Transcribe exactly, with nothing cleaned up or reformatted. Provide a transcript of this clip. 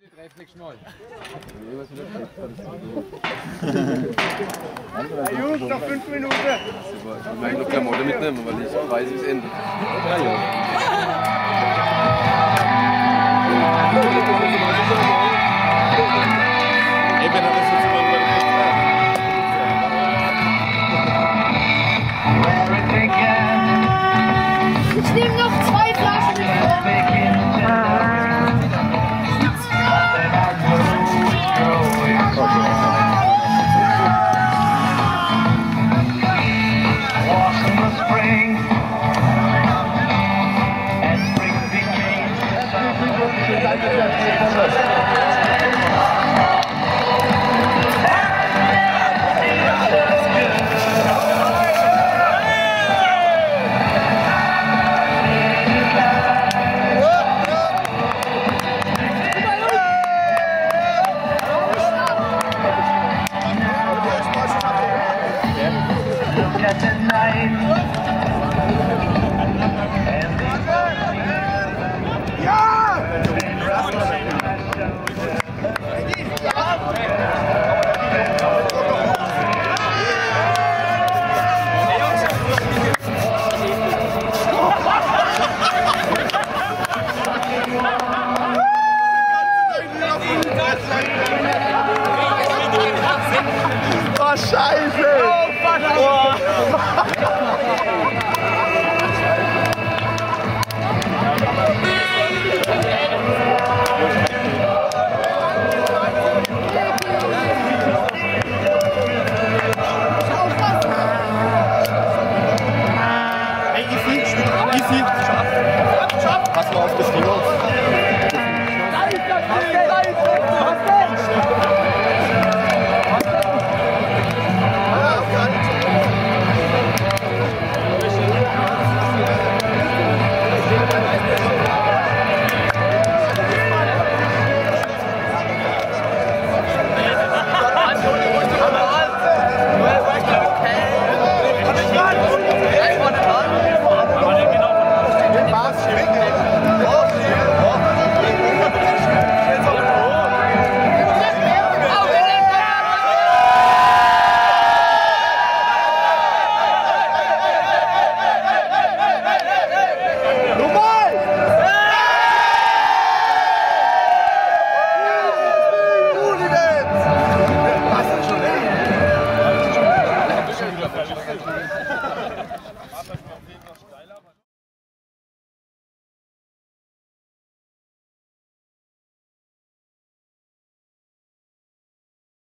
Hey Jungs, noch fünf Minuten. Ich will eigentlich noch Klamotten mitnehmen, weil ich weiß, wie es endet. Ja, ja. Ich nehme noch zwei Flaschen mit. Oh, Scheiße! Oh, verdammt! Hey, easy, easy. Pass mal auf das Kino. Ja,